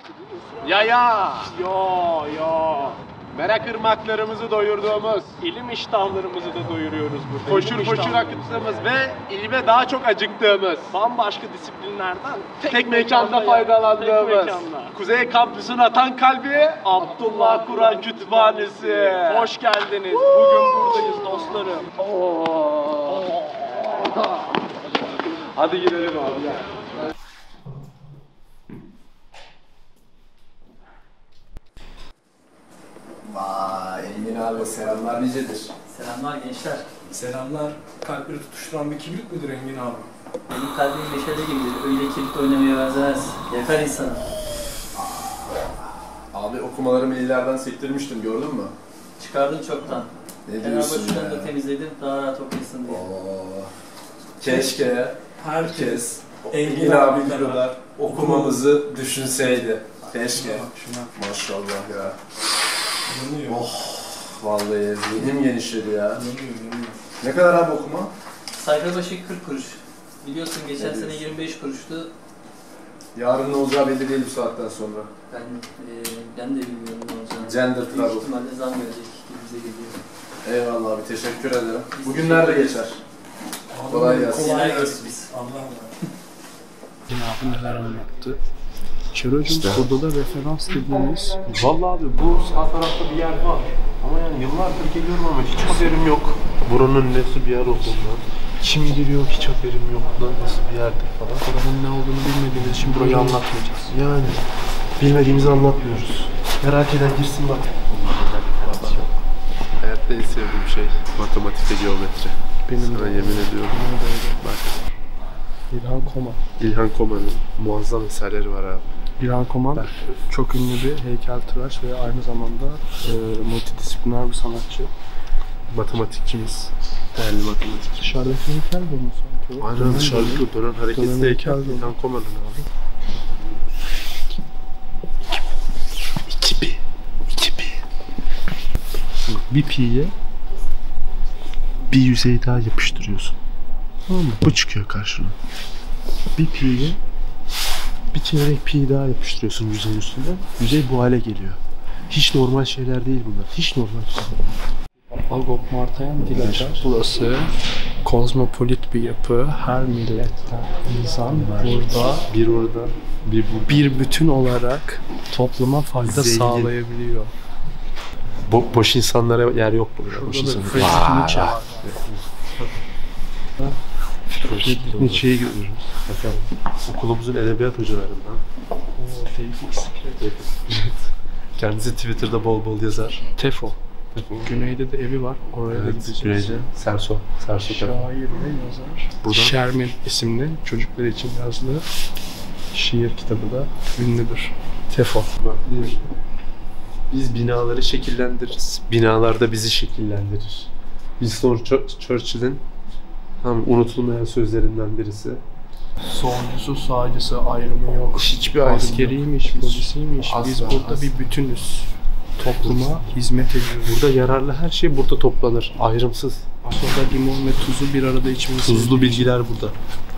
Ya ya. Ya. Merak ırmaklarımızı doyurduğumuz, İlim iştahlarımızı da doyuruyoruz burada. koşur İlim koşur iştahlarımızı. akıttığımız ve ilime daha çok acıktığımız, Bambaşka disiplinlerden tek mekanda faydalandığımız, tek mekanda. Kuzey Kampüsü'nün atan kalbi Abdullah Kur'an Kütüphanesi. Hoş geldiniz. Bugün buradayız dostlarım. Hadi gidelim abi ya. Vay Engin abi selamlar nicedir. Selamlar gençler. Selamlar. Kalpleri tutuşturan bir kibrit midir Engin abi? Benim kalbim meşale gibidir. Öyle kilit oynamaya benzemez. Yakar insanı. Abi okumalarımı ileriden sektirmiştim gördün mü? Çıkardın çoktan. Ne Fener diyorsun başından da ya? temizledim. Daha rahat okuyasın diye. Oo. Keşke herkes Engin Engin abi abi kadar okumamızı düşünseydi. Keşke. Şuna Maşallah ya. yanıyor. Vallahi zihnim genişledi ya. Yanıyor. Ne kadar abi okuma? Sayfa başı 40 kuruş. Biliyorsun geçen Ne sene diyorsun? 25 kuruştu. Yarın ne olacağı belli değil bu saatten sonra. Ben de bilmiyorum ne olacağını. Gender Büyük trouble. ihtimalle zam gelecek bize geliyor. Eyvallah abi teşekkür ederim. Bugün nerede geçer? Kolay gelsin. Neler görsün biz. Abi neler anlattı? Çerocum burada da referans dediğimiz Vallahi abi bu sağ tarafta bir yer var. Ama yani yıllardır geliyorum ama hiç haberim yok. Buranın nesi bir yer olduğundan. Kim giriyor hiç haberim yok lan nasıl bir yerdir falan. adamın ne olduğunu bilmediğimiz için burayı anlatmayacağız. Yani bilmediğimizi anlatmıyoruz. Merak eden girsin bak. Hayatta en sevdiğim şey matematik ve geometri. Benim Sana de yemin ediyorum. Bak İlhan Koman. İlhan Koman'ın muazzam eserleri var abi. İlhan Koman çok ünlü bir heykeltıraş ve aynı zamanda multidisipliner bir sanatçı. Matematikçimiz. Değerli matematikçi. Dışarıdaki heykel bu mu sanki? Aynen dışarıdaki dönen hareketli Dönen heykel heykel İlhan Koman'ın abi. Bir pi'ye Bir yüzey daha yapıştırıyorsun. Tamam mı? Bu çıkıyor karşına. Bir pi'ye bir çeyrek pi daha yapıştırıyorsun yüzeyin üstüne. Yüzey bu hale geliyor. Hiç normal şeyler değil bunlar. Hiç normal şeyler. Agop Martayan Dilacar. Burası kozmopolit bir yapı. Her milletten insan burada Bir orada, bir burada. bir bütün olarak topluma fayda Zengin. sağlayabiliyor. Boş insanlara yer yok burada. Boş Şurada da insanlara. Friedrich Nietzsche var. Friedrich Nietzsche'yi görüyoruz. Efendim, okulumuzun edebiyat hocalarından. Kendisi Twitter'da bol bol yazar. Tefo. Güneyde de evi var. Oraya da gideceğiz. Güneyce Serso. Serso Şair ve yazar. Buradan- Şermin isimli çocuklar için yazdığı şiir kitabı da ünlüdür. Tefo. Biz binaları şekillendiririz. Binalar da bizi şekillendirir. Winston Churchill'in unutulmayan sözlerinden birisi. Solcusu sağcısı ayrımı yok. Hiçbir ayrım Askeriymiş, polisiymiş. Biz Asla, burada asla. bir bütünüz. Topluma hizmet ediyoruz. Burada yararlı her şey burada toplanır. Ayrımsız. Soda, limon ve tuzu bir arada içmeyi Tuzlu bilgiler burada.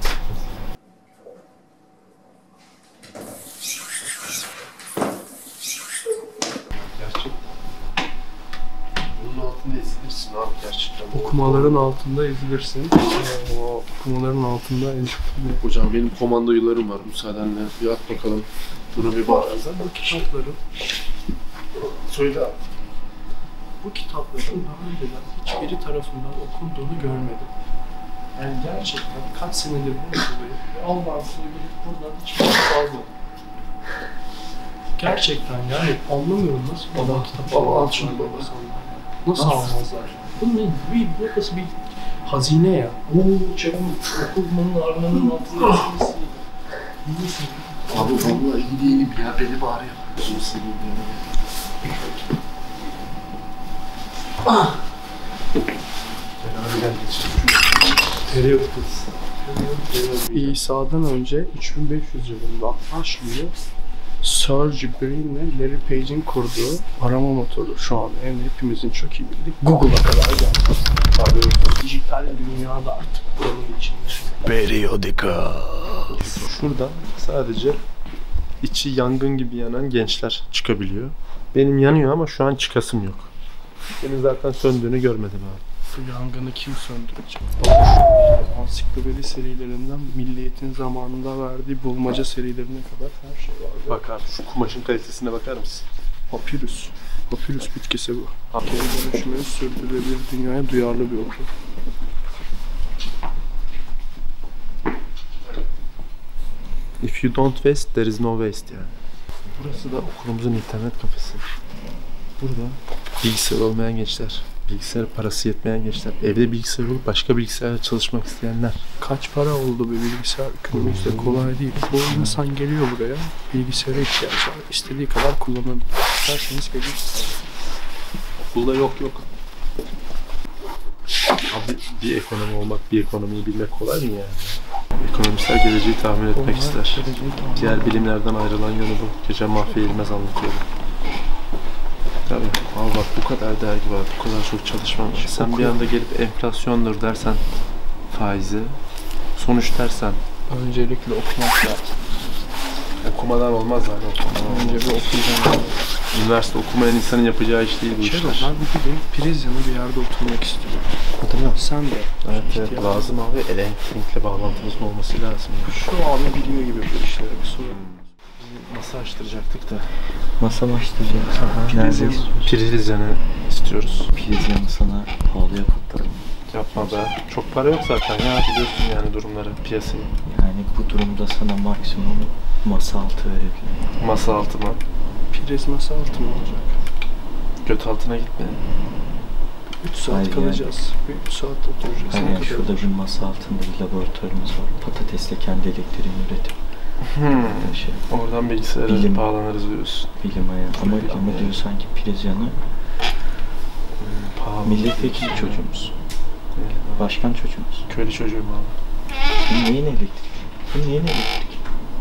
Gerçek. Bunun altında ezilirsin abi gerçekten. Okumaların altında ezilirsin. O okumaların altında ezilirsin. Hocam benim komando yıllarım var müsaadenle. Bir at bakalım. Bunu bir bak. Bu kitapların Söyle abi. bu kitapların daha önceden hiçbiri tarafından okunduğunu görmedim. Yani gerçekten kaç senedir buradayım ve Allah'ın sevgili buradan hiçbir şey almadım. Gerçekten yani anlamıyorum nasıl baba kitap al şunu baba. Nasıl almazlar? Bu ne? Bu nasıl bir hazine ya? Oo çabuk okulmanın armanın altında neyse. Abi vallahi iyi değilim ya. Beni bari ya. Gözünü seveyim ya. İsa'dan önce 3500 yılında başlıyor. Sergey Brin ve Larry Page'in kurduğu arama motoru şu an hepimizin çok iyi bildiği Google'a kadar geldi. Dijital dünyada artık buranın içinde. Periodical. Şurada sadece içi yangın gibi yanan gençler çıkabiliyor. Benim yanıyor ama şu an çıkasım yok. Senin zaten söndüğünü görmedim abi. Bu yangını kim söndürecek? Ansiklopedi serilerinden Milliyet'in zamanında verdiği bulmaca serilerine kadar her şey var. Bak abi şu kumaşın kalitesine bakar mısın? Papyrus. Papyrus bitkisi bu. Geri dönüşümü sürdürülebilir dünyaya duyarlı bir okul. If you don't waste, there is no waste yani. Burası da okulumuzun internet kafesi. Burada bilgisayar olmayan gençler, bilgisayar parası yetmeyen gençler, evde bilgisayar olup başka bilgisayarla çalışmak isteyenler. Kaç para oldu bir bilgisayar? Günümüzde kolay değil. Çoğu insan geliyor buraya, bilgisayara ihtiyaç var. İstediği kadar kullanabilir. İsterseniz gelin. Okulda yok. Abi bir ekonomi olmak, bir ekonomiyi bilmek kolay mı yani? Ekonomistler geleceği tahmin etmek ister. Diğer bilimlerden ayrılan yanı bu. Gece Mahfiye İlmez anlatıyordu. Tabii. Al bak bu kadar dergi var, bu kadar çok çalışma var. Sen bir anda gelip enflasyondur dersen faizi, sonuç dersen Öncelikle okumak lazım. okumadan olmaz zaten. Önce bir okuyacağım. Üniversite okumayan insanın yapacağı iş değil bu Şey işler. ben bir gün Prizren'e bir yerde oturmak istiyorum. Değil mi? Sen de. Evet, lazım abi. Elektrikle bağlantımızın olması lazım. Şu abi biliyor gibi bu işlere bir soru. Masa açtıracaktık da. Masa mı açtıracağız? Nerede istiyorsun? Prizren'i istiyoruz. Prizren'i sana pahalıya patlarım. Yapma be. Çok para yok zaten ya, biliyorsun yani durumları, piyasayı. Yani bu durumda sana maksimum masa altı verebilirim. Masa altı mı? Priz masa altı mı olacak? Göt altına gitme. 3 saat Hayır kalacağız. Bir 3 saat oturacağız. Hayır, yani şurada bir masa altında bir laboratuvarımız var. Patatesle kendi elektriğini üretip şey, Oradan bilgisayara Bilim. bağlanırız diyorsun. bilim ayağı. Ama diyor sanki Prizren'i Pahalı. milletvekili çocuğumuz. Başkan çocuğumuz. Köylü çocuğum abi. Bu neyin elektrik? Bu neyin elektrik?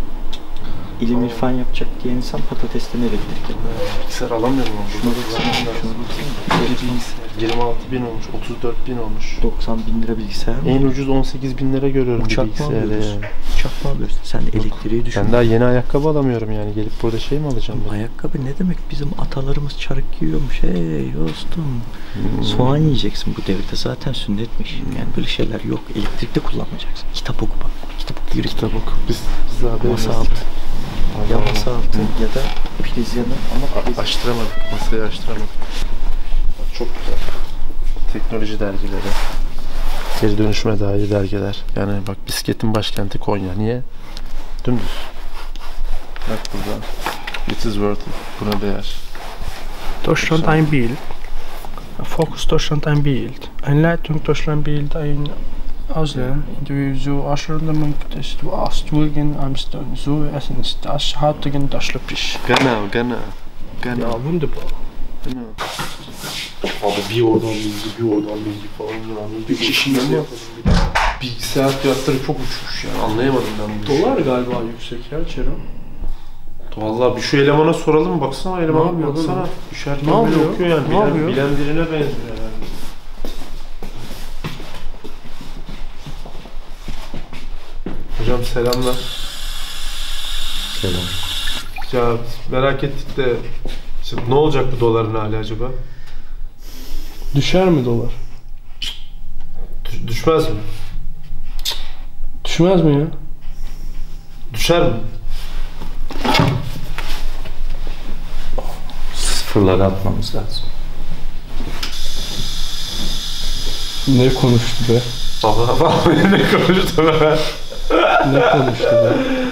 İlim irfan yapacak diye insan patatesten elektrik yapıyor. Bilgisayar alamıyor mu? Şuna baksana, şuna baksana. Geri bilgisayar. 26.000 olmuş, 34.000 olmuş. 90.000 lira bilgisayar mı? En ucuz 18.000 lira görüyorum Uçak bir mı bilgisayarda alıyoruz? yani. Uçak mı alıyorsun? Sen elektriği düşün. Ben daha yeni ayakkabı alamıyorum yani. Gelip burada şey mi alacağım ben? Ayakkabı ne demek? Bizim atalarımız çarık giyiyormuş. Hey dostum. Soğan yiyeceksin bu devirde. Zaten sünnetmiş. Yani böyle şeyler yok. Elektrikte kullanmayacaksın. Kitap oku bak. Kitap oku. Yürü Kitap oku. Biz daha masa altı. Ya masa altı ya da Prizren'i ama Açtıramadık. Masayı açtıramadık. Bak çok güzel. Teknoloji dergileri. Geri dönüşüme dair dergiler. Yani bak bisikletin başkenti Konya. Niye? Dümdüz. Bak burada. It is worth it. Buna değer. Deutschland ein Bild. Fokus Deutschland ein Bild. Einleitung Deutschland Bild ein Ausland. Du so aşırılımın kıtası. Du Astwilgen Amsterdam. So essen ist das heutigen Deutschland. Genau. Ja, wunderbar. Genau. Abi bir oradan bilgi falan. Bir kişinin mi? Bilgisayar fiyatları çok uçmuş yani. Anlayamadım ben bu işi. Dolar galiba yüksek ya Çero. Vallahi bir şu elemana soralım, baksana elemana, yapıyor baksana. oğlum? Düşerken Ne bile yapıyor? okuyor yani. Ne yapıyor? Bilen birine benziyor herhalde. Hocam selamlar. selam. Ya merak ettik de işte ne olacak bu doların hali acaba? Düşer mi dolar? Düşmez mi? Düşmez mi ya? Düşer mi? Sıfırları atmamız lazım. Ne konuştu be? Allah ne konuştu be? Ne konuştu be?